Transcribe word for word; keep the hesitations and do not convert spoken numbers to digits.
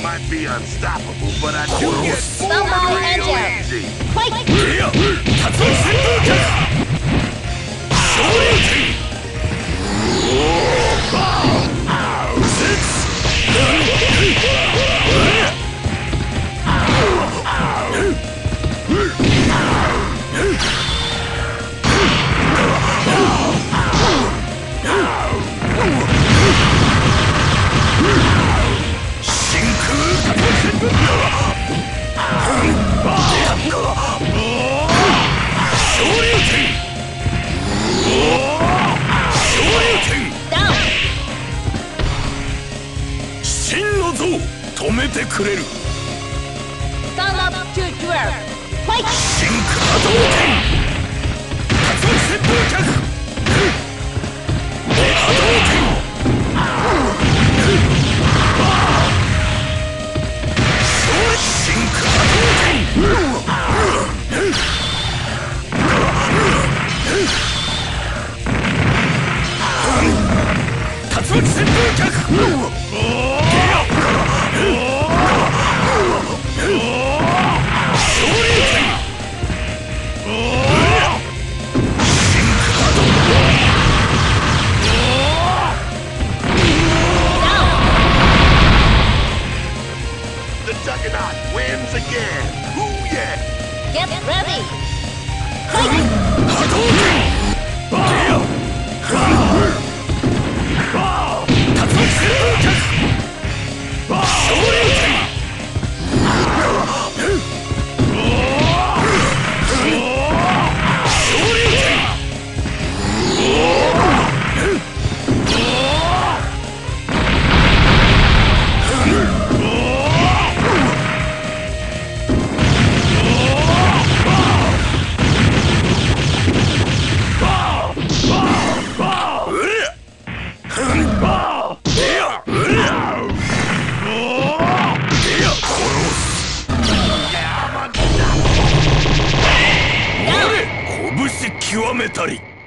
might be unstoppable, but I do get Stand by bored and real jab. easy. Fight! いや達音旋風脚昇竜拳真空達音旋風昇竜拳昇竜拳ダウン真の像止めてくれる Stand up to duel! Fight! 真空波動拳達音旋風脚波動拳真空波動拳竜巻旋風脚昇竜拳真空波動 The Juggernaut wins again. Ooh yeah. Get ready! Fight! 波動拳竜巻旋風脚昇竜拳昇竜拳拳極めたり